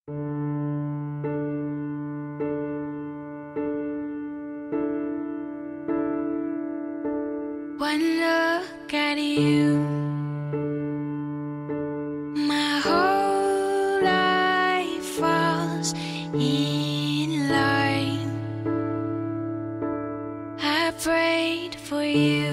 One look at you, my whole life falls in line. I prayed for you.